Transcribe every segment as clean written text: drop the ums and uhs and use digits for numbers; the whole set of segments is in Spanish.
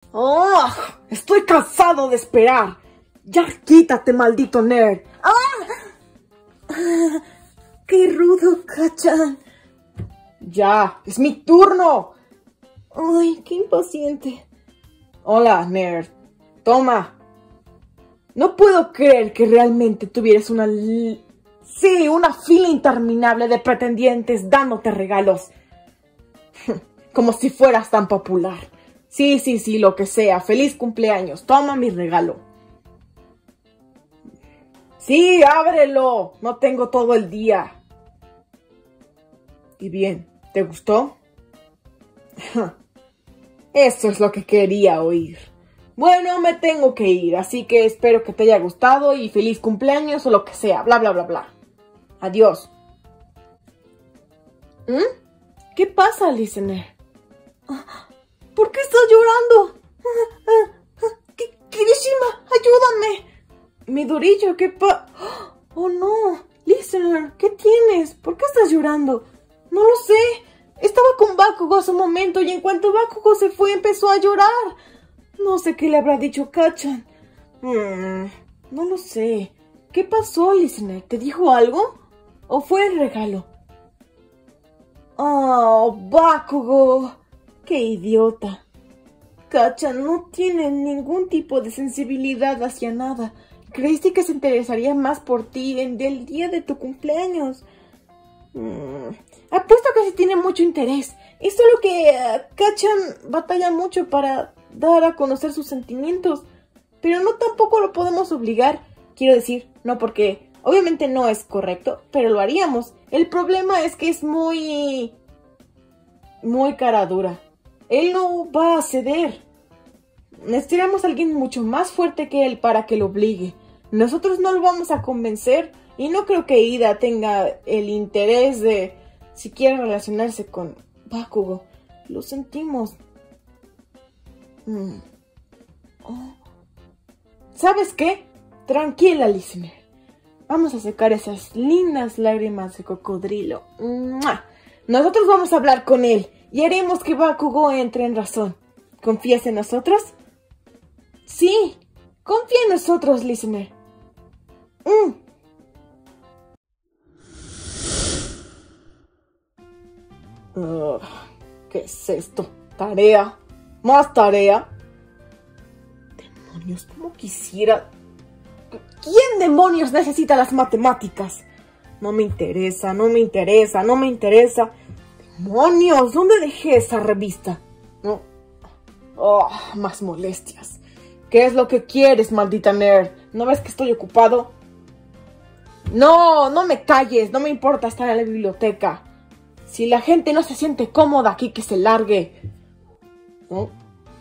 ¡Oh! Estoy cansado de esperar. Ya quítate, maldito nerd. ¡Qué rudo, Kacchan! Ya, es mi turno. ¡Ay, qué impaciente! Hola, nerd. Toma. No puedo creer que realmente tuvieras una fila interminable de pretendientes dándote regalos. Como si fueras tan popular. Sí, lo que sea. Feliz cumpleaños. Toma mi regalo. Sí, ábrelo. No tengo todo el día. Y bien, ¿te gustó? Eso es lo que quería oír. Bueno, me tengo que ir, así que espero que te haya gustado y feliz cumpleaños o lo que sea, bla, bla, bla, bla. Adiós. ¿Qué pasa, Listener? ¿Por qué estás llorando? Kirishima, ayúdame. Midoriya, ¿qué pasa? Oh no, Listener, ¿qué tienes? ¿Por qué estás llorando? No lo sé. Estaba con Bakugo hace un momento y en cuanto Bakugo se fue empezó a llorar. No sé qué le habrá dicho Kacchan. No lo sé. ¿Qué pasó, Listener? ¿Te dijo algo? ¿O fue el regalo? Oh, Bakugo. ¡Qué idiota! Kacchan no tiene ningún tipo de sensibilidad hacia nada. ¿Creíste que se interesaría más por ti en el día de tu cumpleaños? Apuesto que sí tiene mucho interés. Es solo que Kacchan batalla mucho para dar a conocer sus sentimientos. Pero no tampoco lo podemos obligar. Quiero decir, no porque obviamente no es correcto, pero lo haríamos. El problema es que es muy cara dura. Él no va a ceder. Necesitamos a alguien mucho más fuerte que él para que lo obligue. Nosotros no lo vamos a convencer y no creo que Ida tenga el interés de siquiera relacionarse con Bakugo. Lo sentimos. ¿Sabes qué? Tranquila, Listener. Vamos a secar esas lindas lágrimas de cocodrilo. Nosotros vamos a hablar con él y haremos que Bakugo entre en razón. ¿Confías en nosotros? Sí, confía en nosotros, Listener. ¿Qué es esto? ¿Tarea? ¿Más tarea? Demonios, ¿cómo quisiera? ¿Quién demonios necesita las matemáticas? No me interesa, no me interesa, no me interesa. ¡Demonios! ¿Dónde dejé esa revista? No. Oh, más molestias. ¿Qué es lo que quieres, maldita nerd? ¿No ves que estoy ocupado? No, no me calles. No me importa estar en la biblioteca. Si la gente no se siente cómoda aquí, que se largue. ¿No?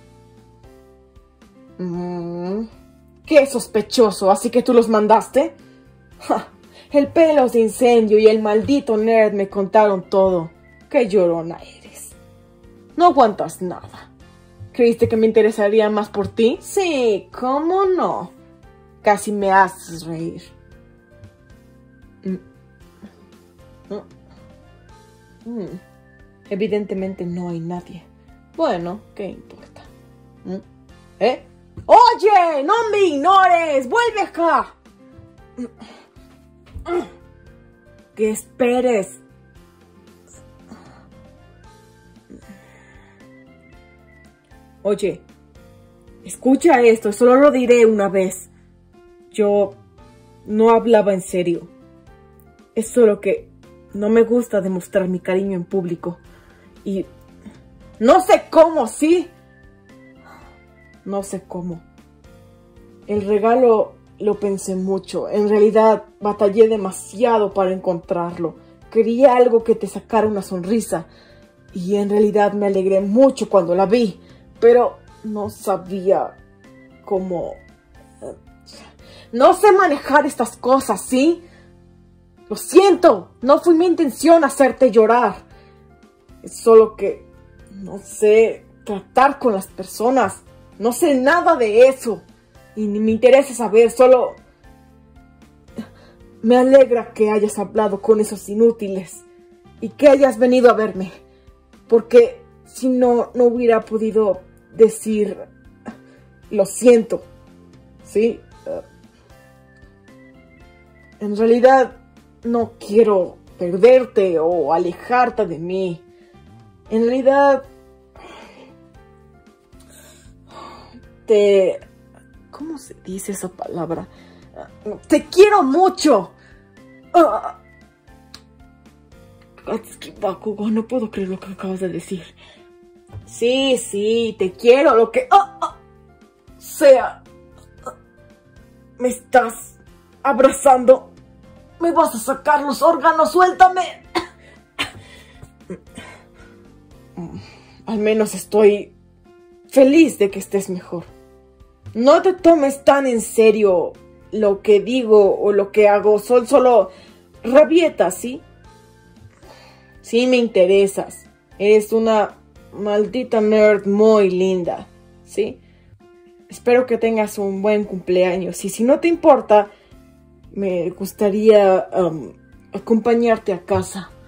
Qué sospechoso. ¿Así que tú los mandaste? ¡Ja! El pelos de incendio y el maldito nerd me contaron todo. ¡Qué llorona eres! No aguantas nada. ¿Creíste que me interesaría más por ti? Sí, ¿cómo no? Casi me haces reír. Evidentemente no hay nadie. Bueno, ¿qué importa? ¡Oye! ¡No me ignores! ¡Vuelve acá! ¡Que esperes! Oye, escucha esto, solo lo diré una vez. Yo no hablaba en serio. Es solo que no me gusta demostrar mi cariño en público. Y no sé cómo, ¿sí? No sé cómo. El regalo lo pensé mucho. En realidad batallé demasiado para encontrarlo. Quería algo que te sacara una sonrisa. Y en realidad me alegré mucho cuando la vi. Pero no sabía cómo... No sé manejar estas cosas, ¿sí? Lo siento, no fue mi intención hacerte llorar. Es solo que no sé tratar con las personas. No sé nada de eso. Y ni me interesa saber, solo... Me alegra que hayas hablado con esos inútiles. Y que hayas venido a verme. Porque si no, no hubiera podido decir lo siento, ¿sí? En realidad no quiero perderte o alejarte de mí. En realidad ¿cómo se dice esa palabra? ¡Te quiero mucho! Bakugo, no puedo creer lo que acabas de decir. Sí, te quiero, lo que sea. Me estás abrazando. Me vas a sacar los órganos, suéltame. Al menos estoy feliz de que estés mejor. No te tomes tan en serio lo que digo o lo que hago. Son solo rabietas, ¿sí? Sí me interesas. Eres una maldita nerd muy linda, ¿sí? Espero que tengas un buen cumpleaños. Y si no te importa, me gustaría acompañarte a casa.